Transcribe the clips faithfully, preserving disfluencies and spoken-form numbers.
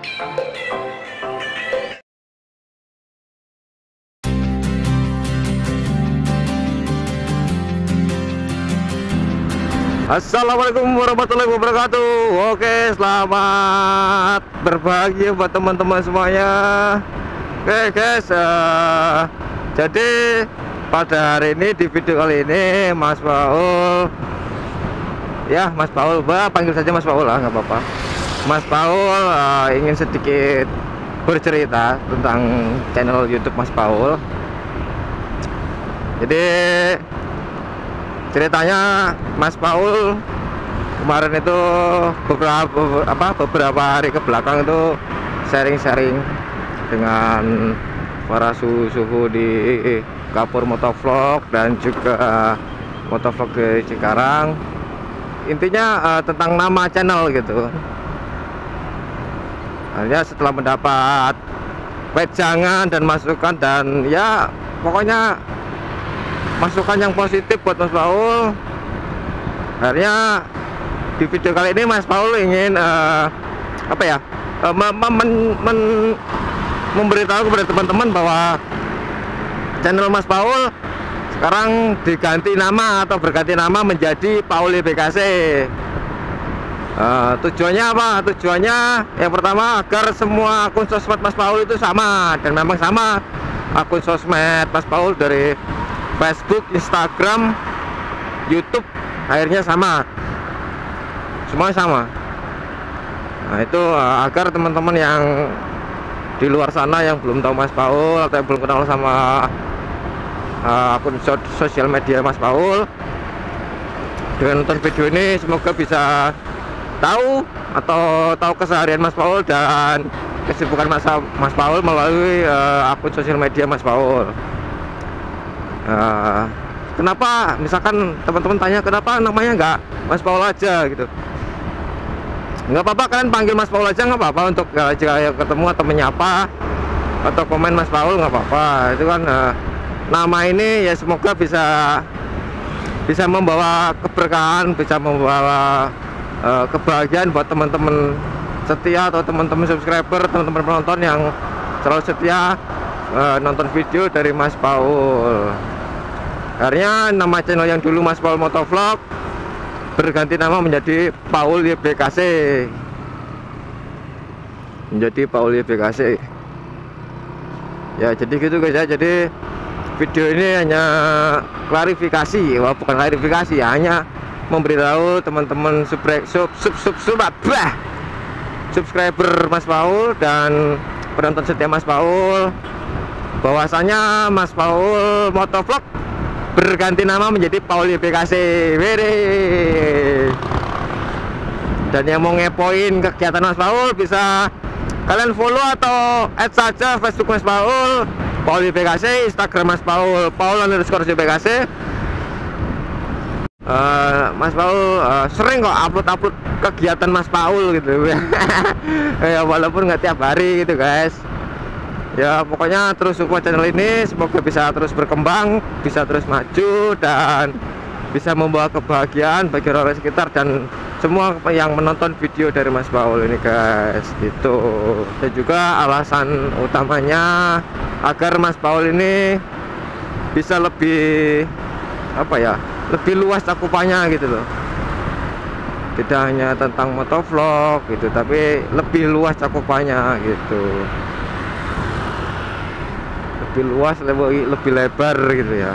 Assalamualaikum warahmatullahi wabarakatuh. Oke, selamat berbahagia buat teman-teman semuanya. Oke guys, uh, jadi pada hari ini di video kali ini Mas Paul, ya Mas Paul, bah, panggil saja Mas Paul lah, nggak apa-apa. Mas Paul uh, ingin sedikit bercerita tentang channel YouTube Mas Paul. Jadi ceritanya Mas Paul kemarin itu beberapa apa beberapa hari ke belakang itu sharing-sharing dengan para suhu-suhu di Kapur Motovlog dan juga Motovlog di Cikarang. Intinya uh, tentang nama channel gitu. Hanya setelah mendapat wejangan dan masukan dan ya pokoknya masukan yang positif buat Mas Paul, akhirnya di video kali ini Mas Paul ingin uh, apa ya uh, men men men memberitahu kepada teman-teman bahwa channel Mas Paul sekarang diganti nama atau berganti nama menjadi Paul Y B K C. Uh, tujuannya apa? Tujuannya yang pertama agar semua akun sosmed Mas Paul itu sama, dan memang sama akun sosmed Mas Paul dari Facebook, Instagram, YouTube, akhirnya sama, semua sama. Nah itu uh, agar teman-teman yang di luar sana yang belum tahu Mas Paul atau yang belum kenal sama uh, akun so sosial media Mas Paul, dengan nonton video ini semoga bisa tahu atau tahu keseharian Mas Paul dan kesibukan Mas, Mas Paul melalui uh, akun sosial media Mas Paul. Uh, kenapa misalkan teman-teman tanya kenapa namanya nggak Mas Paul aja gitu, nggak apa-apa, kalian panggil Mas Paul aja nggak apa-apa, untuk uh, jika ketemu atau menyapa atau komen Mas Paul nggak apa-apa. Itu kan uh, nama ini ya semoga bisa bisa membawa keberkahan, bisa membawa uh, kebahagiaan buat teman-teman setia atau teman-teman subscriber, teman-teman penonton yang selalu setia uh, nonton video dari Mas Paul. Akhirnya nama channel yang dulu Mas Paul Motovlog berganti nama menjadi Paul Y B K C, menjadi Paul Y B K C. Ya jadi gitu guys ya. Jadi video ini hanya klarifikasi, wah bukan klarifikasi ya, hanya memberitahu teman-teman sub sub sub sub sub bah, subscriber Mas Paul dan penonton setia Mas Paul bahwasanya Mas Paul Motovlog berganti nama menjadi Paul Y B K C. Wede. Dan yang mau ngepoin kegiatan Mas Paul bisa kalian follow atau add saja Facebook Mas Paul, Paul Y B K C, Instagram Mas Paul, Paul underscore Y B K C. Uh, Mas Paul uh, sering kok upload-upload kegiatan Mas Paul gitu. Ya walaupun nggak tiap hari gitu guys. Ya pokoknya terus support channel ini, semoga bisa terus berkembang, bisa terus maju dan bisa membawa kebahagiaan bagi orang sekitar dan semua yang menonton video dari Mas Paul ini guys gitu. Dan juga alasan utamanya agar Mas Paul ini bisa lebih apa ya, lebih luas cakupannya gitu loh, tidak hanya tentang motovlog gitu, tapi lebih luas cakupannya gitu, lebih luas, lebih, lebih lebar gitu ya.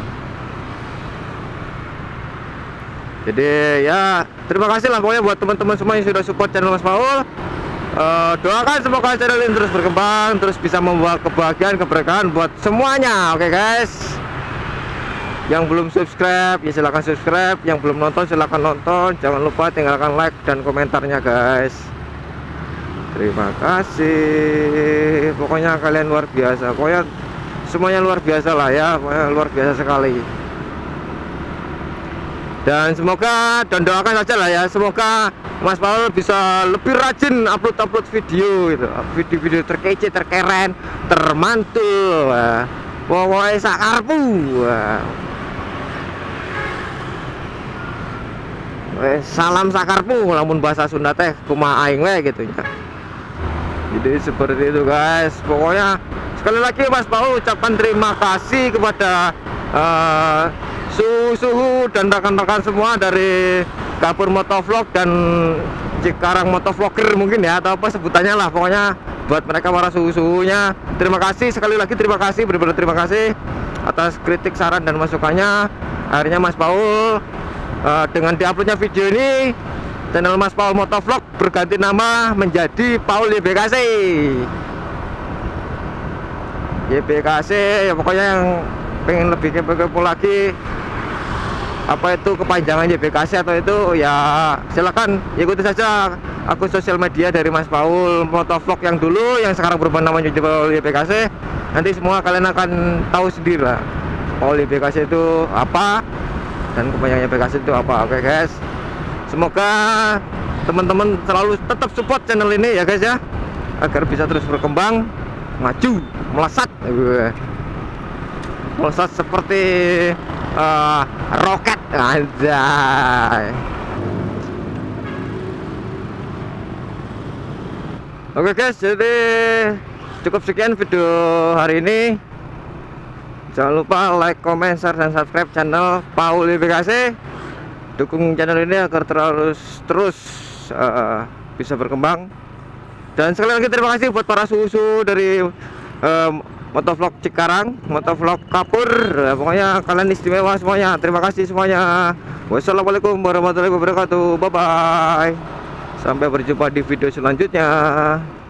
Jadi ya terima kasih lah pokoknya buat teman-teman semua yang sudah support channel Mas Paul. Uh, doakan semoga channel ini terus berkembang, terus bisa membawa kebahagiaan, keberkahan buat semuanya. Oke guys, yang belum subscribe ya silahkan subscribe, yang belum nonton silahkan nonton, jangan lupa tinggalkan like dan komentarnya guys. Terima kasih, pokoknya kalian luar biasa, pokoknya semuanya luar biasa lah ya, pokoknya luar biasa sekali. Dan semoga, dan doakan saja lah ya, semoga Mas Paul bisa lebih rajin upload-upload video gitu, video-video terkece, terkeren, termantul, wah. Pokoknya sakarpu, wah. Salam sakarpu, lamun bahasa Sunda teh kumaha aing we gitu ya. Jadi seperti itu guys. Pokoknya sekali lagi Mas Paul ucapkan terima kasih kepada uh, suhu-suhu dan rekan-rekan semua dari Gapur Motovlog dan Cikarang Motovlogger mungkin ya, atau apa sebutannya lah. Pokoknya buat mereka para suhu-suhunya, terima kasih sekali lagi, terima kasih, benar-benar terima kasih atas kritik, saran dan masukannya. Akhirnya Mas Paul uh, dengan diuploadnya video ini, channel Mas Paul Motovlog berganti nama menjadi Paul Y B K C. Y B K C ya, pokoknya yang pengen lebih kepo-kepo lagi apa itu kepanjangan Y B K C atau itu ya, silakan ikuti saja akun sosial media dari Mas Paul Motovlog yang dulu, yang sekarang berubah namanya jadi Paul Y B K C. Nanti semua kalian akan tahu sendiri lah Paul Y B K C itu apa dan kepanjangan Y B K C itu apa. Oke guys, semoga teman-teman selalu tetap support channel ini ya guys ya, agar bisa terus berkembang, maju, melesat melesat seperti uh, roket aja. Oke guys, jadi cukup sekian video hari ini. Jangan lupa like, comment, share, dan subscribe channel Paul Y B K C. Dukung channel ini agar terus terus uh, bisa berkembang. Dan sekali lagi terima kasih buat para susu dari uh, Motovlog Cikarang, Motovlog Kapur. Ya, pokoknya kalian istimewa semuanya. Terima kasih semuanya. Wassalamualaikum warahmatullahi wabarakatuh. Bye bye. Sampai berjumpa di video selanjutnya.